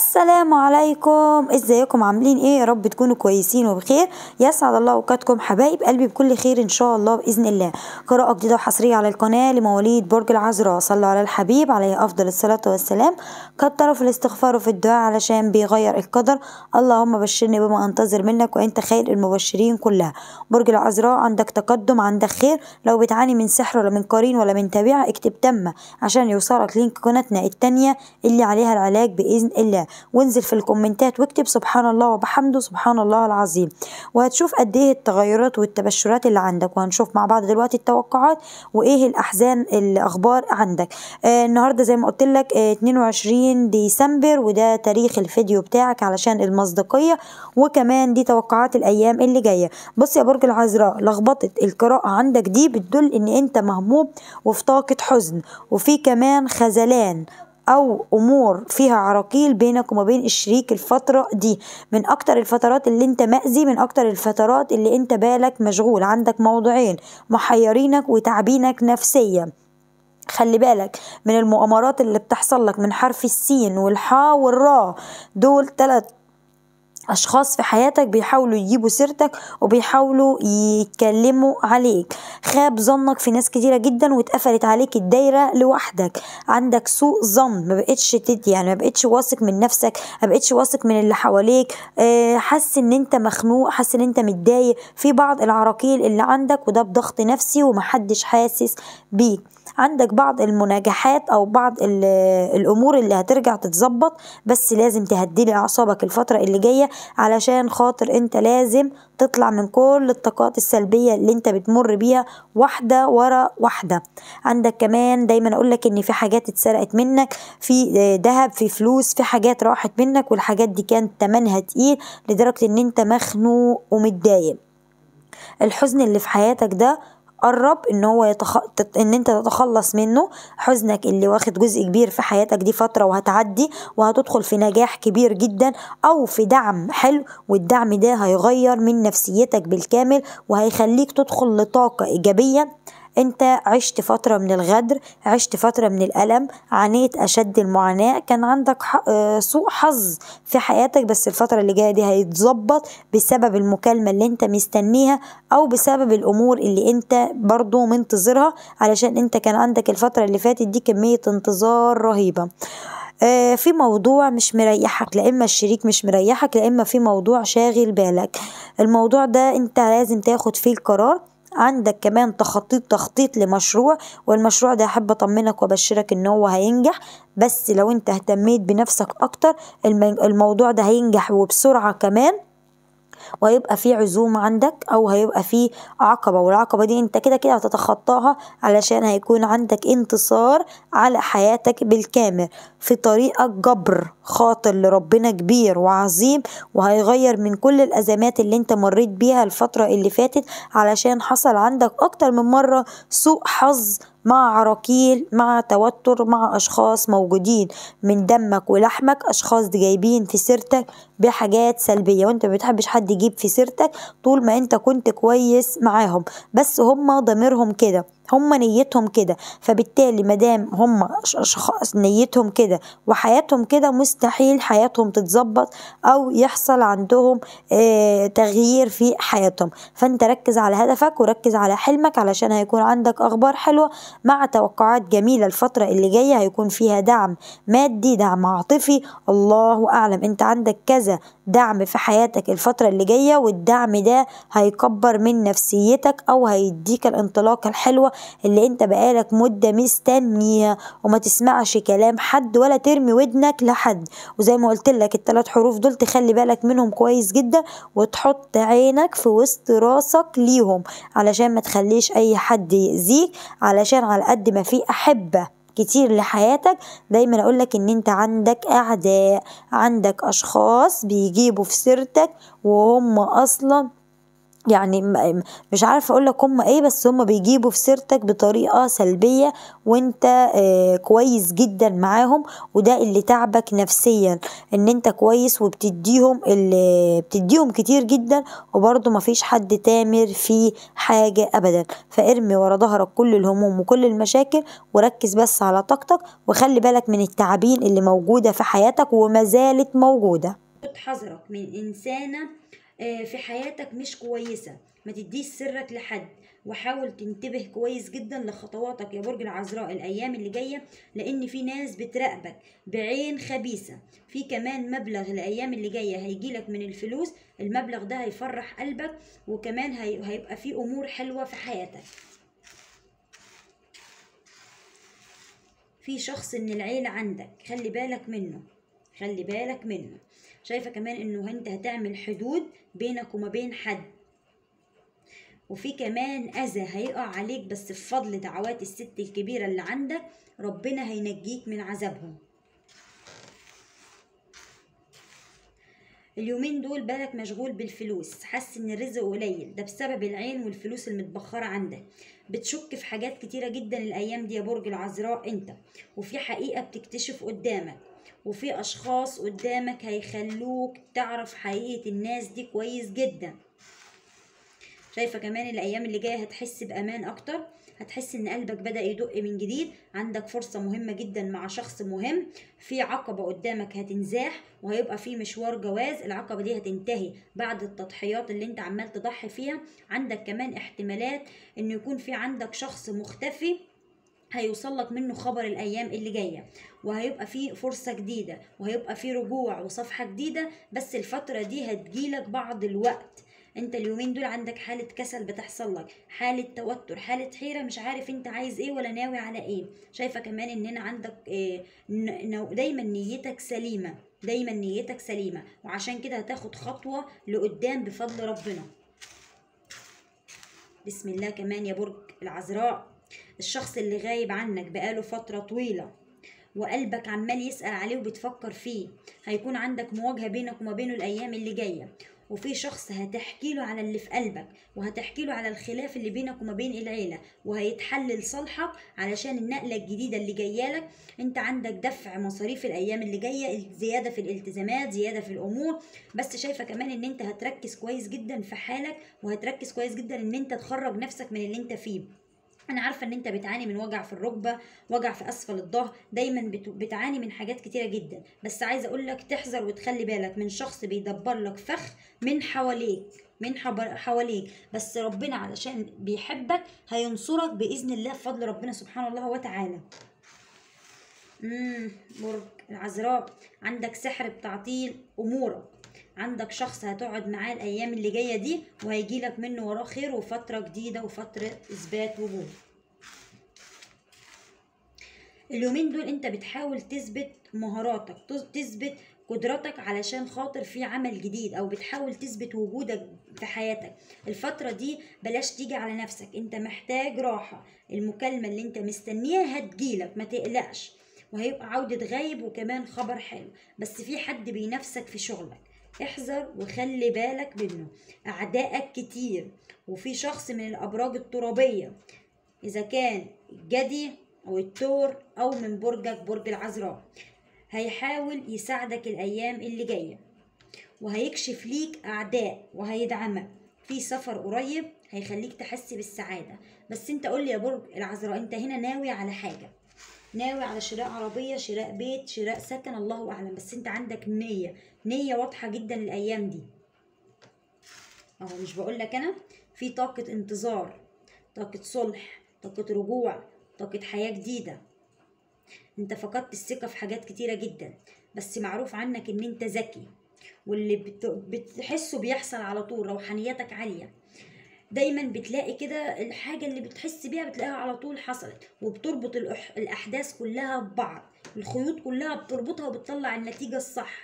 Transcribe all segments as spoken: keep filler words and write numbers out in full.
السلام عليكم، ازيكم عاملين ايه؟ يا رب تكونوا كويسين وبخير. يسعد الله اوقاتكم حبايب قلبي بكل خير ان شاء الله باذن الله. قراءة جديدة وحصرية على القناة لمواليد برج العذراء. صلوا على الحبيب عليه افضل الصلاة والسلام. كتروا في الاستغفار وفي الدعاء علشان بيغير القدر. اللهم بشرني بما انتظر منك وانت خير المبشرين كلها. برج العذراء عندك تقدم، عندك خير. لو بتعاني من سحر ولا من قرين ولا من تابعة اكتب تم عشان يوصلك لينك قناتنا التانية اللي عليها العلاج باذن الله، وانزل في الكومنتات واكتب سبحان الله وبحمده سبحان الله العظيم، وهتشوف قد ايه التغيرات والتبشرات اللي عندك. وهنشوف مع بعض دلوقتي التوقعات وايه الاحزان الاخبار عندك. آه النهارده زي ما قلت لك آه اتنين وعشرين ديسمبر، وده تاريخ الفيديو بتاعك علشان المصداقيه، وكمان دي توقعات الايام اللي جايه. بص يا برج العذراء، لخبطه القراءه عندك دي بتدل ان انت مهموم وفي طاقه حزن، وفي كمان خذلان او امور فيها عراقيل بينك وما بين الشريك. الفترة دي من اكتر الفترات اللي انت مأذي، من اكتر الفترات اللي انت بالك مشغول. عندك موضوعين محيرينك وتعبينك نفسيا. خلي بالك من المؤامرات اللي بتحصل لك من حرف السين والحاء والراء. دول ثلاث اشخاص في حياتك بيحاولوا يجيبوا سيرتك وبيحاولوا يتكلموا عليك. خاب ظنك في ناس كتيرة جدا واتقفلت عليك الدايرة لوحدك. عندك سوء ظن، ما بقتش تدي يعني ما بقتش واثق من نفسك، ما بقتش واثق من اللي حواليك. أه حاسس ان انت مخنوق، حاسس ان انت متضايق في بعض العراقيل اللي عندك، وده بضغط نفسي ومحدش حاسس بيك. عندك بعض المناجحات او بعض الامور اللي هترجع تتظبط، بس لازم تهدي اعصابك الفتره اللي جايه علشان خاطر انت لازم تطلع من كل الطاقات السلبيه اللي انت بتمر بيها واحده ورا واحده. عندك كمان دايما اقول لك ان في حاجات اتسرقت منك، في ذهب، في فلوس، في حاجات راحت منك، والحاجات دي كانت تمنها تقيل لدرجه ان انت مخنوق ومتضايق. الحزن اللي في حياتك ده قرب ان هو يتخ... ان انت تتخلص منه. حزنك اللي واخد جزء كبير في حياتك دي فترة وهتعدي، وهتدخل في نجاح كبير جدا او في دعم حلو، والدعم ده هيغير من نفسيتك بالكامل وهيخليك تدخل لطاقة ايجابية. انت عشت فترة من الغدر، عشت فترة من الألم، عانيت أشد المعاناة، كان عندك سوء حظ في حياتك، بس الفترة اللي جاية دي هيتظبط بسبب المكالمة اللي انت مستنيها او بسبب الأمور اللي انت برضو منتظرها، علشان انت كان عندك الفترة اللي فاتت دي كمية انتظار رهيبة. آه في موضوع مش مريحك، لا اما الشريك مش مريحك، لا اما في موضوع شاغل بالك. الموضوع ده انت لازم تاخد فيه القرار. عندك كمان تخطيط تخطيط لمشروع، والمشروع ده احب اطمنك وابشرك ان هو هينجح، بس لو انت اهتميت بنفسك اكتر الموضوع ده هينجح وبسرعة كمان، وهيبقى في عزومة عندك او هيبقى في عقبة، والعقبة دي انت كده كده هتتخطاها علشان هيكون عندك انتصار على حياتك بالكامل. في طريقك جبر خاطر لربنا كبير وعظيم، وهيغير من كل الازمات اللي انت مريت بيها الفترة اللي فاتت، علشان حصل عندك اكتر من مرة سوء حظ مع عراقيل، مع توتر، مع اشخاص موجودين من دمك ولحمك، اشخاص جايبين في سيرتك بحاجات سلبية، وانت ما بتحبش حد يجيب في سيرتك طول ما انت كنت كويس معاهم، بس هم ضميرهم كده، هم نيتهم كده، فبالتالي مادام هم اشخاص نيتهم كده وحياتهم كده مستحيل حياتهم تتظبط او يحصل عندهم اه تغيير في حياتهم. فانت ركز على هدفك وركز على حلمك، علشان هيكون عندك اخبار حلوة مع توقعات جميلة. الفترة اللي جاية هيكون فيها دعم مادي، دعم عاطفي، الله اعلم انت عندك كذا دعم في حياتك الفترة اللي جاية، والدعم ده هيكبر من نفسيتك او هيديك الانطلاقة الحلوة اللي انت بقالك مدة مستنيها. وما تسمعش كلام حد ولا ترمي ودنك لحد، وزي ما قلت لك الثلاث حروف دول تخلي بالك منهم كويس جدا، وتحط عينك في وسط راسك ليهم علشان ما تخليش اي حد يأذيك، علشان على قد ما في احبة كتير لحياتك دايما اقولك ان انت عندك اعداء، عندك اشخاص بيجيبوا في سيرتك وهم اصلا يعني مش عارفه اقول لك هم ايه، بس هم بيجيبوا في سيرتك بطريقه سلبيه، وانت آه كويس جدا معاهم، وده اللي تعبك نفسيا، ان انت كويس وبتديهم اللي بتديهم كتير جدا، وبرضه مفيش حد تامر في حاجه ابدا. فارمي ورا ظهرك كل الهموم وكل المشاكل، وركز بس على طاقتك، وخلي بالك من التعابين اللي موجوده في حياتك وما زالت موجوده. خد حذرك من إنسانة آه، في حياتك مش كويسة، ما تديش سرك لحد، وحاول تنتبه كويس جدا لخطواتك يا برج العذراء الأيام اللي جاية، لأن في ناس بتراقبك بعين خبيثة. في كمان مبلغ الأيام اللي جاية هيجيلك من الفلوس، المبلغ ده هيفرح قلبك، وكمان هي- هيبقى في أمور حلوة في حياتك. في شخص من العيلة عندك خلي بالك منه، خلي بالك منه. شايفة كمان انه انت هتعمل حدود بينك وما بين حد، وفي كمان اذى هيقع عليك، بس بفضل دعوات الست الكبيرة اللي عندك ربنا هينجيك من عذابهم. اليومين دول بالك مشغول بالفلوس، حاسس ان الرزق قليل، ده بسبب العين والفلوس المتبخرة عندك. بتشك في حاجات كتيرة جدا الايام دي يا برج العذراء انت، وفي حقيقة بتكتشف قدامك، وفي اشخاص قدامك هيخلوك تعرف حقيقة الناس دي كويس جدا. شايفة كمان الأيام اللي جاية هتحس بأمان أكتر، هتحس إن قلبك بدأ يدق من جديد، عندك فرصة مهمة جدا مع شخص مهم، في عقبة قدامك هتنزاح، وهيبقى في مشوار جواز، العقبة دي هتنتهي بعد التضحيات اللي انت عمال تضحي فيها. عندك كمان احتمالات إن يكون في عندك شخص مختفي هيوصل لك منه خبر الايام اللي جايه، وهيبقى فيه فرصه جديده، وهيبقى فيه رجوع وصفحه جديده، بس الفتره دي هتجيلك بعض الوقت. انت اليومين دول عندك حاله كسل بتحصل لك، حاله توتر، حاله حيره، مش عارف انت عايز ايه ولا ناوي على ايه. شايفه كمان ان هنا عندك إيه، دايما نيتك سليمه، دايما نيتك سليمه، وعشان كده هتاخد خطوه لقدام بفضل ربنا. بسم الله. كمان يا برج العذراء، الشخص اللي غايب عنك بقاله فترة طويلة وقلبك عمال يسأل عليه وبتفكر فيه، هيكون عندك مواجهة بينك وما بينه الأيام اللي جاية، وفي شخص هتحكي له على اللي في قلبك، وهتحكي له على الخلاف اللي بينك وما بين العيلة، وهيتحل لصالحك علشان النقلة الجديدة اللي جاية لك. انت عندك دفع مصاريف الأيام اللي جاية، زيادة في الالتزامات، زيادة في الأمور، بس شايفة كمان ان انت هتركز كويس جدا في حالك، وهتركز كويس جدا ان انت تخرج نفسك من اللي انت فيه. انا عارفه ان انت بتعاني من وجع في الركبه، وجع في اسفل الظهر، دايما بت- بتعاني من حاجات كتيره جدا، بس عايزه اقول لك تحذر وتخلي بالك من شخص بيدبر لك فخ من حواليك، من حب- حواليك، بس ربنا علشان بيحبك هينصرك باذن الله بفضل ربنا سبحانه الله وتعالى. امم برج العذراء، عندك سحر بتعطيل امورك، عندك شخص هتقعد معاه الايام اللي جايه دي، وهيجيلك منه وراه خير وفتره جديده وفتره اثبات وجود. اليومين دول انت بتحاول تثبت مهاراتك، تثبت قدراتك علشان خاطر في عمل جديد، او بتحاول تثبت وجودك في حياتك. الفترة دي بلاش تيجي على نفسك، انت محتاج راحة، المكالمة اللي انت مستنيها هتجيلك ما تقلقش، وهيبقى عودة غايب وكمان خبر حلو، بس في حد بينافسك في شغلك، احذر وخلي بالك منه، اعدائك كتير، وفي شخص من الابراج الترابية، إذا كان الجدي أو الثور أو من برجك برج العذراء، هيحاول يساعدك الأيام اللي جاية، وهيكشف ليك أعداء وهيدعمك في سفر قريب هيخليك تحس بالسعادة. بس انت قول لي يا برج العذراء، انت هنا ناوي على حاجة، ناوي على شراء عربية، شراء بيت، شراء سكن، الله أعلم، بس انت عندك نية، نية واضحة جدا الأيام دي. اهو مش بقول لك انا في طاقة انتظار، طاقة صلح، طاقة رجوع، طاقة حياة جديدة. انت فقدت الثقة في حاجات كتيرة جدا، بس معروف عنك ان انت ذكي، واللي بت... بتحسه بيحصل على طول، روحانيتك عالية، دايما بتلاقي كده الحاجة اللي بتحس بيها بتلاقيها على طول حصلت، وبتربط الأح... الأحداث كلها ببعض، الخيوط كلها بتربطها وبتطلع النتيجة الصح.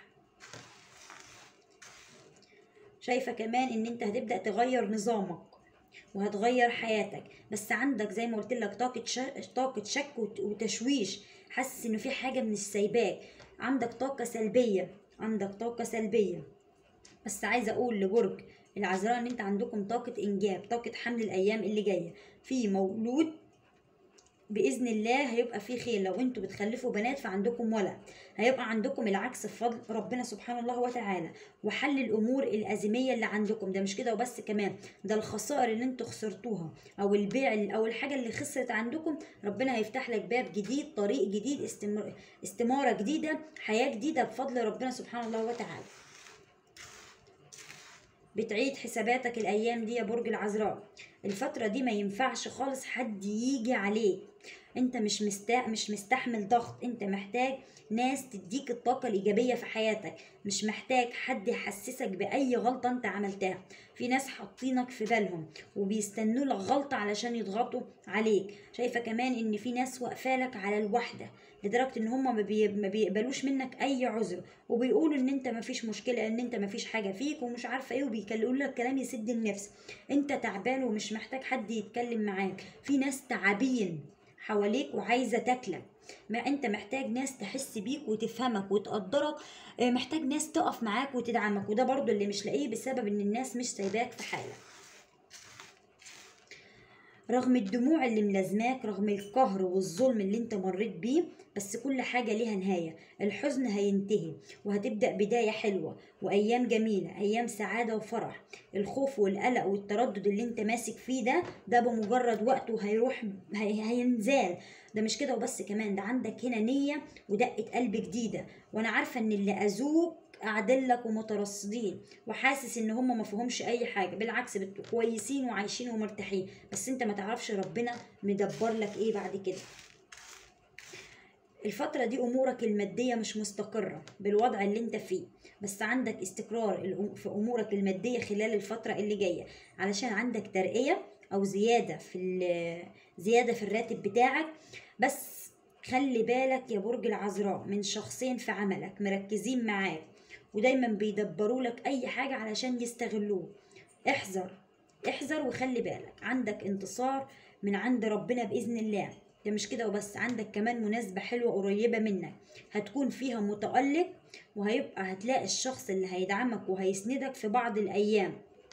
شايفة كمان ان انت هتبدأ تغير نظامك وهتغير حياتك، بس عندك زي ما قلت لك طاقة شك، طاقة شك وتشويش، حاسس انه في حاجة من السايباك، عندك طاقة سلبية، عندك طاقة سلبية. بس عايزة اقول لبرج العذراء ان انت عندكم طاقة انجاب، طاقة حمل الايام اللي جاية، في مولود باذن الله هيبقى في خير. لو انتوا بتخلفوا بنات فعندكم ولد، هيبقى عندكم العكس بفضل ربنا سبحانه الله وتعالى، وحل الامور الازميه اللي عندكم. ده مش كده وبس، كمان ده الخسائر اللي انتوا خسرتوها او البيع او الحاجه اللي خسرت عندكم، ربنا هيفتح لك باب جديد، طريق جديد، استمر... استماره جديده، حياه جديده بفضل ربنا سبحانه الله وتعالى. بتعيد حساباتك الايام دي يا برج العذراء. الفتره دي ما ينفعش خالص حد يجي عليك، انت مش مستا... مش مستحمل ضغط، انت محتاج ناس تديك الطاقة الإيجابية في حياتك، مش محتاج حد يحسسك بأي غلطة انت عملتها. في ناس حاطينك في بالهم وبيستنوا لك غلطة علشان يضغطوا عليك. شايفة كمان ان في ناس واقفالك على الوحدة، لدرجة ان هم ما, بي... ما بيقبلوش منك اي عذر، وبيقولوا ان انت ما فيش مشكلة، ان انت ما فيش حاجة فيك ومش عارفة ايه، وبيقولوا لك كلام يسد النفس. انت تعبان ومش محتاج حد يتكلم معاك. في ناس تعابين حواليك وعايزة تاكلك، ما انت محتاج ناس تحس بيك وتفهمك وتقدرك، محتاج ناس تقف معاك وتدعمك، وده برضو اللي مش لاقيه بسبب ان الناس مش سايباك في حالك. رغم الدموع اللي ملازماك، رغم القهر والظلم اللي انت مريت بيه، بس كل حاجة ليها نهاية. الحزن هينتهي وهتبدأ بداية حلوة وأيام جميلة، أيام سعادة وفرح. الخوف والقلق والتردد اللي انت ماسك فيه ده ده بمجرد وقت وهيروح، هي هينزال. ده مش كده وبس، كمان ده عندك هنا نية ودقة قلب جديدة، وانا عارفة ان اللي أذوك قاعدين لك ومترصدين، وحاسس ان هم ما فيهمش اي حاجه، بالعكس بتبقوا كويسين وعايشين ومرتاحين، بس انت ما تعرفش ربنا مدبر لك ايه بعد كده. الفترة دي امورك المادية مش مستقرة بالوضع اللي انت فيه، بس عندك استقرار في امورك المادية خلال الفترة اللي جاية، علشان عندك ترقية او زيادة في زيادة في الراتب بتاعك. بس خلي بالك يا برج العذراء من شخصين في عملك مركزين معاك، ودايما بيدبروا لك اي حاجة علشان يستغلوه. احذر احذر وخلي بالك، عندك انتصار من عند ربنا بإذن الله. ده مش كده وبس، عندك كمان مناسبة حلوة قريبة منك هتكون فيها متألق، وهيبقى هتلاقي الشخص اللي هيدعمك وهيسندك في بعض الأيام.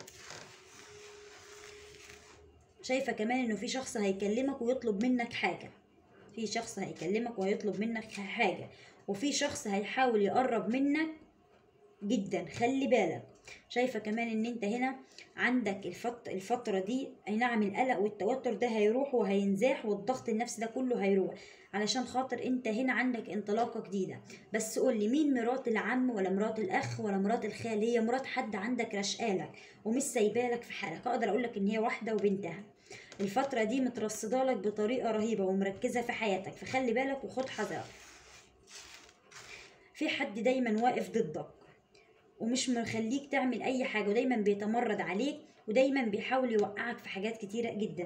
شايفة كمان انه في شخص هيكلمك ويطلب منك حاجة، في شخص هيكلمك وهيطلب منك حاجة، وفي شخص هيحاول يقرب منك جدا، خلي بالك. شايفة كمان ان انت هنا عندك الفت... الفترة دي اي نعم القلق والتوتر ده هيروح وهينزاح، والضغط النفسي ده كله هيروح، علشان خاطر انت هنا عندك انطلاقة جديدة. بس قولي، مين مرات العم ولا مرات الاخ ولا مرات الخال؟ هي مرات حد عندك رشقالك ومش سايبالك في حالك. اقدر اقولك ان هي واحدة وبنتها. الفترة دي مترصدالك بطريقة رهيبة ومركزة في حياتك، فخلي بالك وخد حذرك. في حد دايما واقف ضدك ومش مخليك تعمل اي حاجة، ودايما بيتمرد عليك، ودايما بيحاول يوقعك في حاجات كتيرة جدا.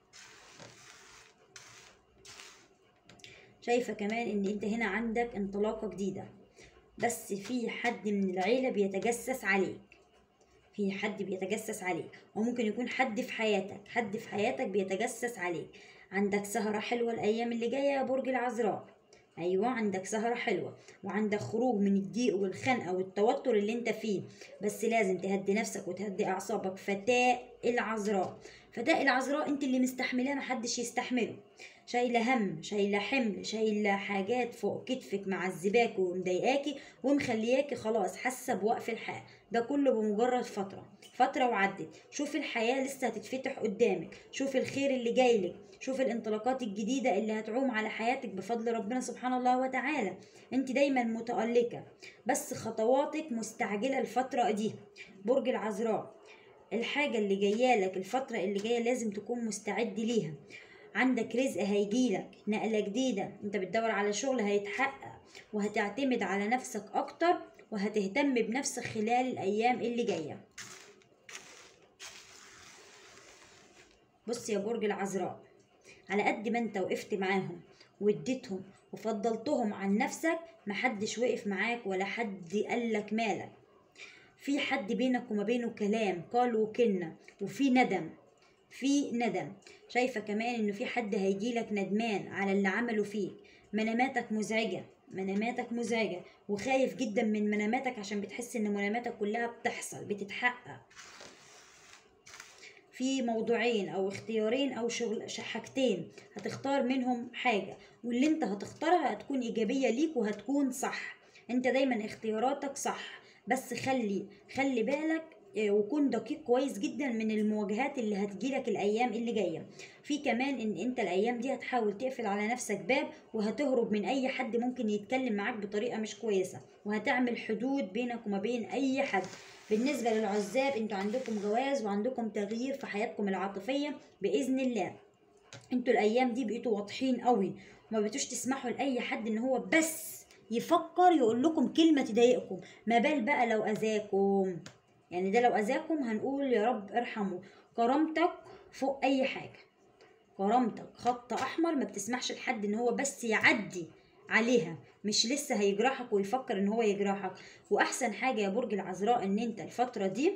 شايفة كمان ان انت هنا عندك انطلاقة جديدة، بس في حد من العيلة بيتجسس عليك، في حد بيتجسس عليك، وممكن يكون حد في حياتك، حد في حياتك بيتجسس عليك. عندك سهرة حلوة الايام اللي جاية يا برج العذراء. ايوه عندك سهرة حلوة، وعندك خروج من الضيق والخنقة والتوتر اللي انت فيه، بس لازم تهدي نفسك وتهدي اعصابك. فتاة العذراء، فتاة العذراء انت اللي مستحملاه محدش يستحمله. شايلة هم، شايلة حمل، شايلة حاجات فوق كتفك معذباكي ومضايقاكي ومخلياكي خلاص حاسة بوقف الحياة. ده كله بمجرد فترة فترة وعدت. شوف الحياة لسه هتتفتح قدامك، شوف الخير اللي جايلك، شوف الانطلاقات الجديدة اللي هتعوم على حياتك بفضل ربنا سبحانه الله وتعالى. انت دايما متألقة بس خطواتك مستعجلة الفترة دي. برج العذراء، الحاجة اللي جايالك الفترة اللي جاية لازم تكون مستعد ليها. عندك رزق هيجيلك، نقلة جديدة، انت بتدور على شغل هيتحقق، وهتعتمد على نفسك اكتر، وهتهتم بنفسك خلال الايام اللي جاية. بص يا برج العذراء، على قد ما انت وقفت معاهم واديتهم وفضلتهم عن نفسك، محدش وقف معاك ولا حد قالك مالك. في حد بينك وما بينه كلام قال وكلنا، وفي ندم، في ندم. شايفة كمان انه في حد هيجيلك ندمان على اللي عمله فيك. مناماتك مزعجة، مناماتك مزعجة، وخايف جدا من مناماتك عشان بتحس ان مناماتك كلها بتحصل بتتحقق. في موضوعين او اختيارين او شغل حاجتين، هتختار منهم حاجة، واللي انت هتختارها هتكون ايجابية ليك وهتكون صح. انت دايما اختياراتك صح، بس خلي خلي بالك وكون دقيق كويس جدا من المواجهات اللي هتجيلك الايام اللي جايه. في كمان ان انت الايام دي هتحاول تقفل على نفسك باب، وهتهرب من اي حد ممكن يتكلم معاك بطريقه مش كويسه، وهتعمل حدود بينك وما بين اي حد. بالنسبه للعزاب، انتوا عندكم جواز وعندكم تغيير في حياتكم العاطفيه باذن الله. انتوا الايام دي بقيتوا واضحين قوي، وما بقيتوش تسمحوا لاي حد ان هو بس يفكر يقول لكم كلمه تضايقكم، ما بال بقى لو اذاكم. يعني ده لو اذاكم هنقول يا رب ارحمه. كرامتك فوق اي حاجه، كرامتك خط احمر، ما بتسمحش لحد ان هو بس يعدي عليها، مش لسه هيجرحك ويفكر ان هو يجرحك. واحسن حاجه يا برج العذراء ان انت الفتره دي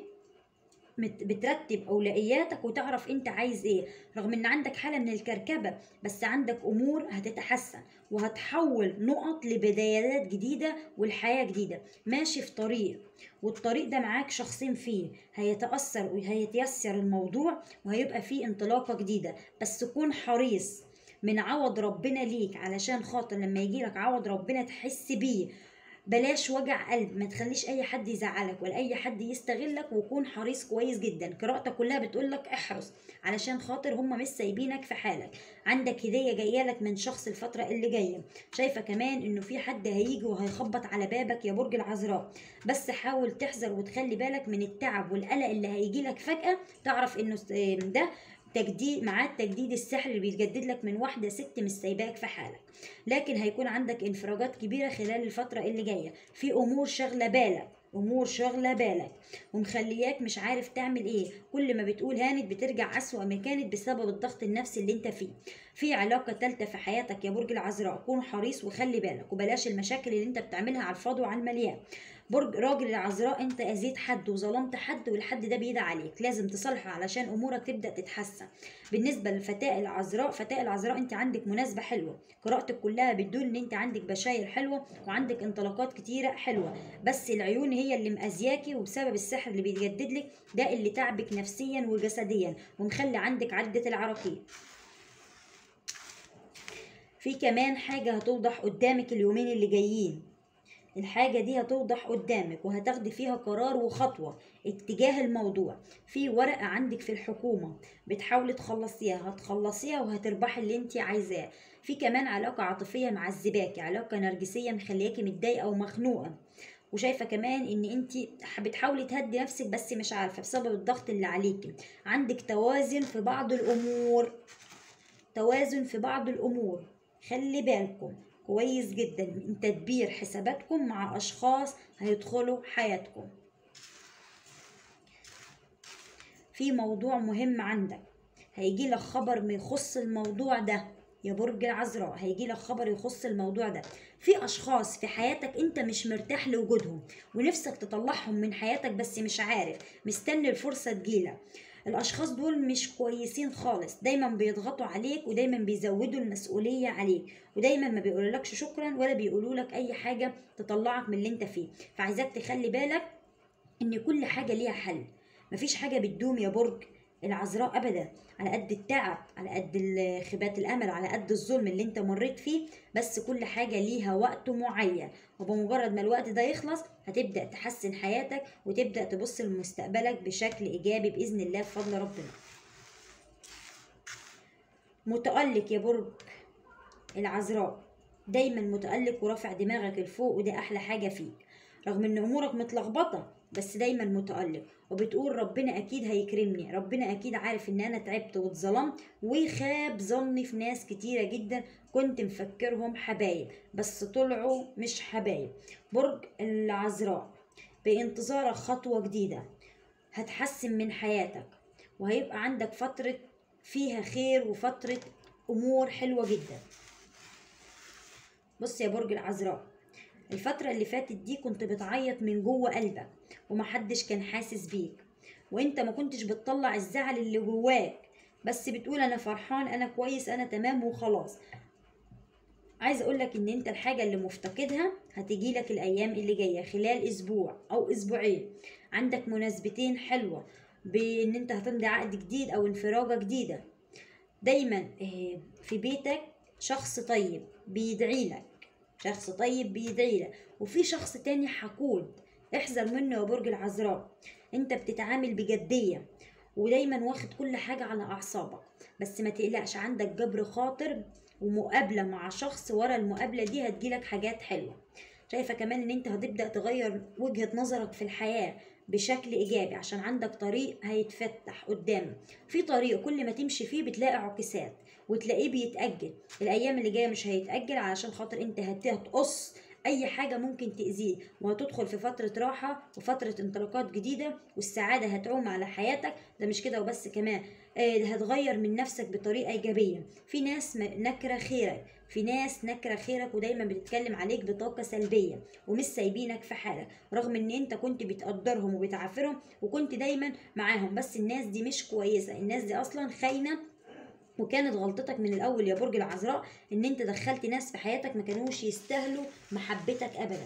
بترتب اولوياتك وتعرف انت عايز ايه، رغم ان عندك حاله من الكركبه، بس عندك امور هتتحسن وهتحول نقط لبدايات جديده والحياه جديده. ماشي في طريق، والطريق ده معاك شخصين فيه، هيتاثر وهيتيسر الموضوع وهيبقى فيه انطلاقه جديده. بس كون حريص من عوض ربنا ليك، علشان خاطر لما يجيلك عوض ربنا تحس بيه. بلاش وجع قلب، ما تخليش اي حد يزعلك ولا اي حد يستغلك، وكون حريص كويس جدا. قراءتك كلها بتقولك احرص علشان خاطر هم مش سايبينك في حالك. عندك هدية جايه لك من شخص الفترة اللي جاية. شايفة كمان انه في حد هيجي وهيخبط على بابك يا برج العذراء، بس حاول تحذر وتخلي بالك من التعب والقلق اللي هيجي لك فجأة. تعرف انه ده تجديد، معاه تجديد السحر اللي بيتجدد لك من واحده ست مش سايباك في حالك. لكن هيكون عندك انفراجات كبيره خلال الفتره اللي جايه، في امور شاغله بالك، امور شاغله بالك ومخلياك مش عارف تعمل ايه. كل ما بتقول هانت بترجع اسوأ ما كانت بسبب الضغط النفسي اللي انت فيه. في علاقه ثالثه في حياتك يا برج العذراء، كون حريص وخلي بالك، وبلاش المشاكل اللي انت بتعملها على الفاضي وعلى المليان. برج راجل العذراء، انت اذيت حد وظلمت حد، والحد ده بيدعي عليك، لازم تصالحه علشان امورك تبدا تتحسن. بالنسبه للفتاه العذراء، فتاه العذراء انت عندك مناسبه حلوه، قراءتك كلها بتدل ان انت عندك بشاير حلوه وعندك انطلاقات كتيره حلوه، بس العيون هي اللي مأذياكي، وبسبب السحر اللي بيتجدد لك ده اللي تعبك نفسيا وجسديا ومخلي عندك عده العراقيل. في كمان حاجه هتوضح قدامك اليومين اللي جايين، الحاجة دي هتوضح قدامك وهتاخدي فيها قرار وخطوة اتجاه الموضوع. في ورقة عندك في الحكومة بتحاولي تخلصيها، هتخلصيها وهتربحي اللي انت عايزاه. في كمان علاقة عاطفية معذباكي، علاقة نرجسية مخلياكي متضايقة ومخنوقة. وشايفة كمان ان انت بتحاولي تهدي نفسك بس مش عارفة بسبب الضغط اللي عليكي. عندك توازن في بعض الامور، توازن في بعض الامور، خلي بالكم كويس جدا من تدبير حساباتكم مع اشخاص هيدخلوا حياتكم. في موضوع مهم عندك هيجي لك خبر ما يخص الموضوع ده يا برج العذراء، هيجي لك خبر يخص الموضوع ده. في اشخاص في حياتك انت مش مرتاح لوجودهم ونفسك تطلعهم من حياتك بس مش عارف، مستني الفرصة تجيلك. الاشخاص دول مش كويسين خالص، دايما بيضغطوا عليك ودايما بيزودوا المسؤولية عليك، ودايما ما بيقولولكش شكرا ولا بيقولولك اي حاجة تطلعك من اللي انت فيه. فعايزاك تخلي بالك ان كل حاجة ليها حل، مفيش حاجة بتدوم يا برج العذراء ابدا. على قد التعب، على قد خيبات الامل، على قد الظلم اللي انت مريت فيه، بس كل حاجة ليها وقت معين، وبمجرد ما الوقت ده يخلص هتبدأ تحسن حياتك وتبدأ تبص لمستقبلك بشكل ايجابي بإذن الله بفضل ربنا. متألق يا برج العذراء، دايما متألق ورافع دماغك لفوق، وده احلى حاجة فيك، رغم ان امورك متلخبطة بس دايما متألق، وبتقول ربنا اكيد هيكرمني، ربنا اكيد عارف ان انا تعبت واتظلمت وخاب ظني في ناس كتيرة جدا كنت مفكرهم حبايب بس طلعوا مش حبايب. برج العذراء، بانتظارك خطوة جديدة هتحسن من حياتك، وهيبقى عندك فترة فيها خير وفترة امور حلوة جدا. بص يا برج العذراء، الفترة اللي فاتت دي كنت بتعيط من جوه قلبك ومحدش كان حاسس بيك، وانت ما كنتش بتطلع الزعل اللي جواك، بس بتقول انا فرحان، انا كويس، انا تمام وخلاص. عايز اقولك ان انت الحاجة اللي مفتقدها هتجيلك الايام اللي جاية خلال اسبوع او اسبوعين. عندك مناسبتين حلوة، بان انت هتمضي عقد جديد او انفراجة جديدة. دايما في بيتك شخص طيب بيدعي لك، شخص طيب بيدعي لك، وفي شخص تاني حقود، احذر منه يا برج العذراء. انت بتتعامل بجدية ودايما واخد كل حاجة على اعصابك، بس ما تقلقش، عندك جبر خاطر ومقابلة مع شخص، ورا المقابلة دي هتجيلك حاجات حلوة. شايفة كمان ان انت هتبدأ تغير وجهة نظرك في الحياة بشكل ايجابي، عشان عندك طريق هيتفتح قدامك. في طريق كل ما تمشي فيه بتلاقي عكسات وتلاقيه بيتأجل. الايام اللي جاية مش هيتأجل، علشان خاطر انت هتقص اي حاجة ممكن تأذيه، وهتدخل في فترة راحة وفترة انطلاقات جديدة، والسعادة هتعوم على حياتك. ده مش كده وبس، كمان آه هتغير من نفسك بطريقة ايجابية. في ناس نكرة خيرك، في ناس نكرة خيرك ودايما بتتكلم عليك بطاقة سلبية ومش سايبينك في حالك، رغم ان انت كنت بتقدرهم وبتعافرهم وكنت دايما معاهم. بس الناس دي مش كويسة، الناس دي اصلا خاينة، وكانت غلطتك من الاول يا برج العذراء ان انت دخلت ناس في حياتك ما كانوش يستاهلوا محبتك ابدا.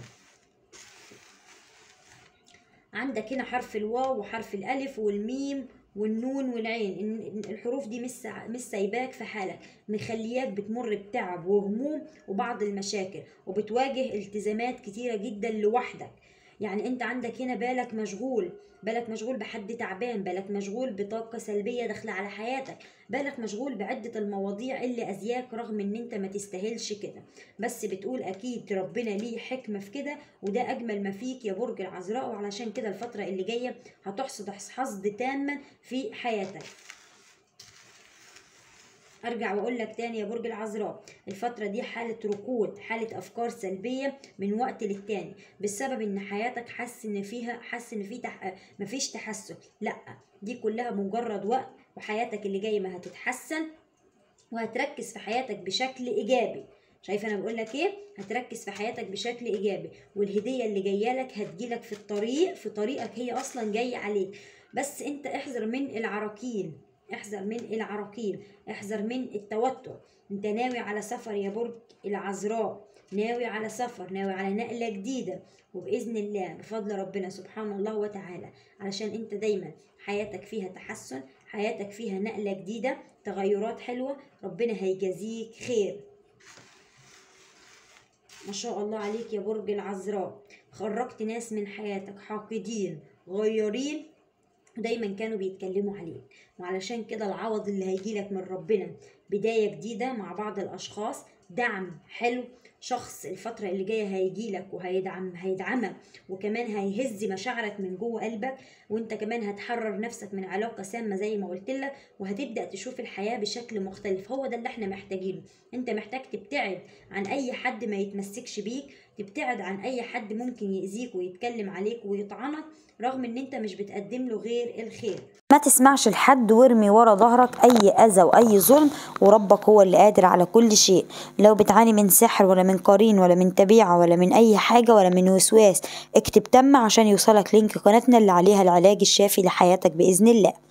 عندك هنا حرف الواو وحرف الالف والميم والنون والعين، الحروف دي مش مش سايباك في حالك، مخلياك بتمر بتعب وهموم وبعض المشاكل، وبتواجه التزامات كتيرة جدا لوحدك. يعني انت عندك هنا بالك مشغول، بالك مشغول بحد تعبان، بالك مشغول بطاقة سلبية داخلة على حياتك، بالك مشغول بعدة المواضيع اللي أذياك، رغم ان انت ما تستاهلش كده، بس بتقول اكيد ربنا ليه حكمة في كده، وده اجمل ما فيك يا برج العذراء. وعلشان كده الفترة اللي جاية هتحصد حصد تاما في حياتك. ارجع واقول لك تاني يا برج العذراء، الفتره دي حاله ركود، حاله افكار سلبيه من وقت للتاني، بسبب ان حياتك حاسس ان فيها حاسس ان في تح... مفيش تحسن. لا، دي كلها مجرد وقت، وحياتك اللي جايه ما هتتحسن، وهتركز في حياتك بشكل ايجابي. شايفه انا بقول لك ايه؟ هتركز في حياتك بشكل ايجابي، والهديه اللي جايه لك هتجيلك في الطريق، في طريقك هي اصلا جايه عليك. بس انت احذر من العراقيل، احذر من العراقيل، احذر من التوتر. انت ناوي على سفر يا برج العذراء، ناوي على سفر، ناوي على نقلة جديدة، وبإذن الله بفضل ربنا سبحانه الله وتعالى، علشان انت دايما حياتك فيها تحسن، حياتك فيها نقلة جديدة، تغيرات حلوة، ربنا هيجازيك خير. ما شاء الله عليك يا برج العذراء، خرجت ناس من حياتك حاقدين غيرين، ودايما كانوا بيتكلموا عليك، وعلشان كده العوض اللي هيجيلك من ربنا بداية جديدة مع بعض الأشخاص، دعم حلو، شخص الفترة اللي جاية هيجيلك وهيدعم هيدعمك، وكمان هيهز مشاعرك من جوه قلبك، وانت كمان هتحرر نفسك من علاقة سامة زي ما قلت لك، وهتبدأ تشوف الحياة بشكل مختلف. هو ده اللي احنا محتاجينه. انت محتاج تبتعد عن اي حد ما يتمسكش بيك، تبتعد عن اي حد ممكن يأذيك ويتكلم عليك ويطعنك، رغم ان انت مش بتقدم له غير الخير. ما تسمعش لحد وارمي ورا ظهرك اي اذى واي ظلم، وربك هو اللي قادر على كل شيء. لو بتعاني من سحر ولا من قرين ولا من تبيعة ولا من اي حاجة ولا من وسواس، اكتب تم عشان يوصلك لينك قناتنا اللي عليها العلاج الشافي لحياتك بإذن الله.